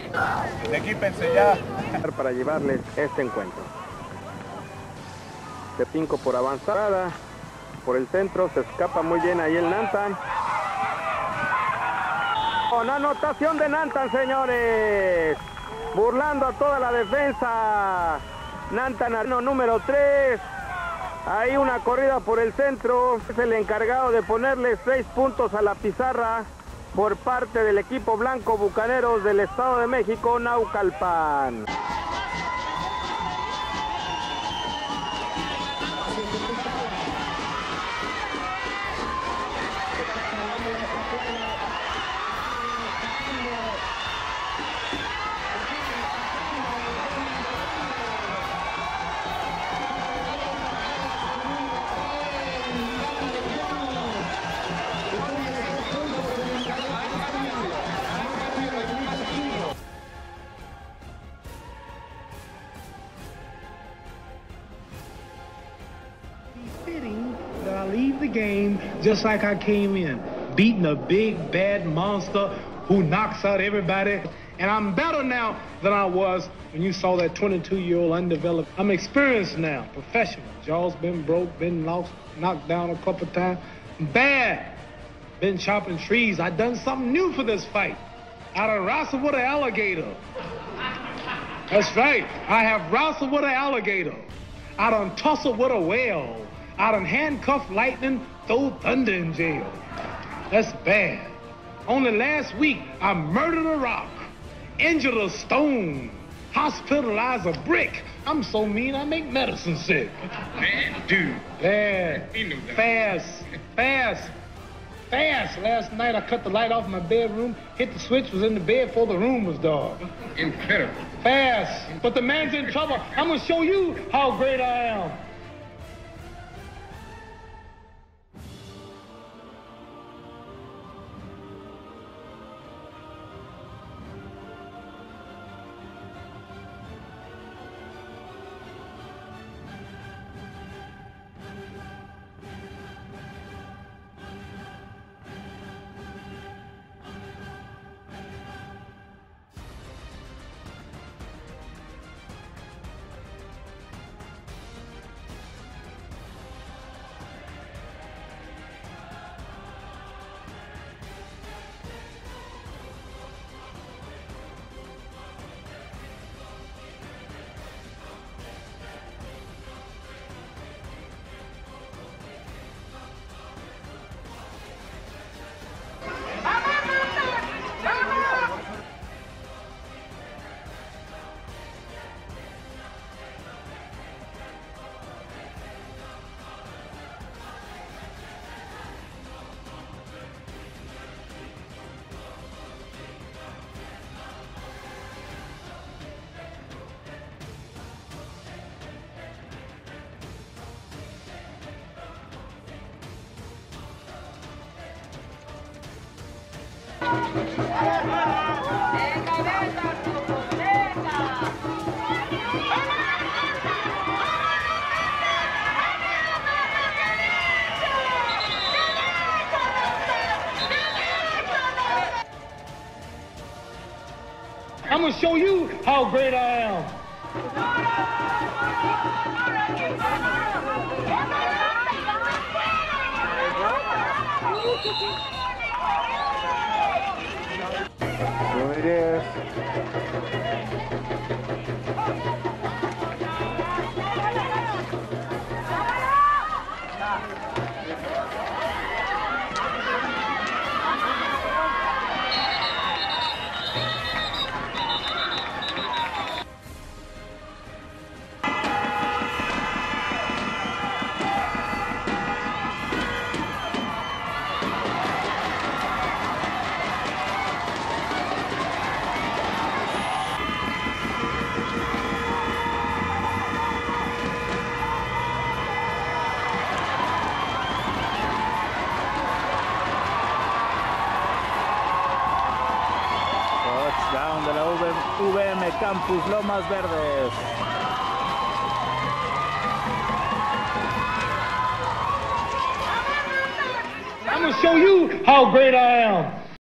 Equípense ya. Para llevarles este encuentro. De 5 por avanzada, por el centro, se escapa muy bien ahí el Nantan. Con anotación de Nantan, señores. Burlando a toda la defensa. Nantan, número 3. Ahí una corrida por el centro. Es el encargado de ponerle 6 puntos a la pizarra por parte del equipo blanco Bucaneros del Estado de México, Naucalpan. That I leave the game just like I came in, beating a big bad monster who knocks out everybody. And I'm better now than I was when you saw that 22-year-old undeveloped. I'm experienced now, professional. Jaw's been broke, been lost, knocked down a couple times. Bad. Been chopping trees. I done something new for this fight. I done wrestled with an alligator. That's right. I have wrestled with an alligator. I done tussled with a whale. I done handcuffed lightning, throw thunder in jail. That's bad. Only last week, I murdered a rock, injured a stone, hospitalized a brick. I'm so mean, I make medicine sick. Man, dude. Bad. Fast. Last night, I cut the light off in my bedroom, hit the switch, was in the bed before the room was dark. Incredible. Fast. But the man's in trouble. I'm gonna show you how great I am. I'm gonna show you how great I am. There it is. Touchdown de la VM Campus Lomas Verdes. I'm gonna show you how great I am.